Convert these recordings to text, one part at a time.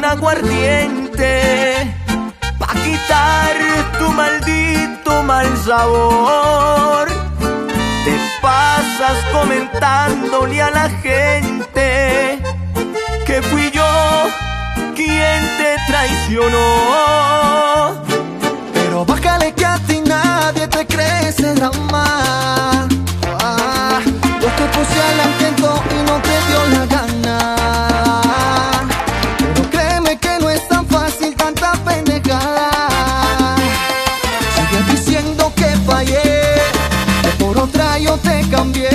aguardiente pa' quitar tu maldito mal sabor. Te pasas comentándole a la gente que fui yo quien te traicionó. Pero bájale que a ti nadie te cree ese drama. Yo te puse al intento y no te dio la gana. Pero créeme que no es tan fácil tanta pendejada. Sigues diciendo que fallé, que por otra yo te cambié.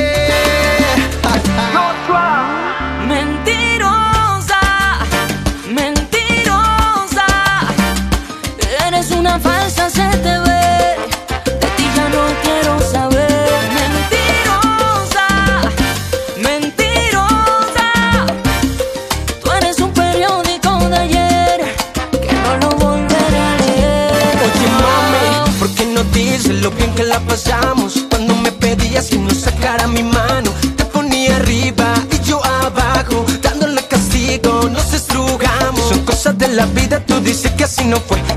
Mentirosa, mentirosa, eres una falsa, se te ve. De ti ya no quiero saber. Mentirosa, mentirosa, tú eres un periódico de ayer que no lo volveré a leer. Oye mami, ¿por qué no dices lo bien que la pasamos? Cuando me pedías que no sacara mi mano, te ponía arriba y yo abajo, dándole castigo, nos estrujamos. Son cosas de la vida, tú dices que así no fue.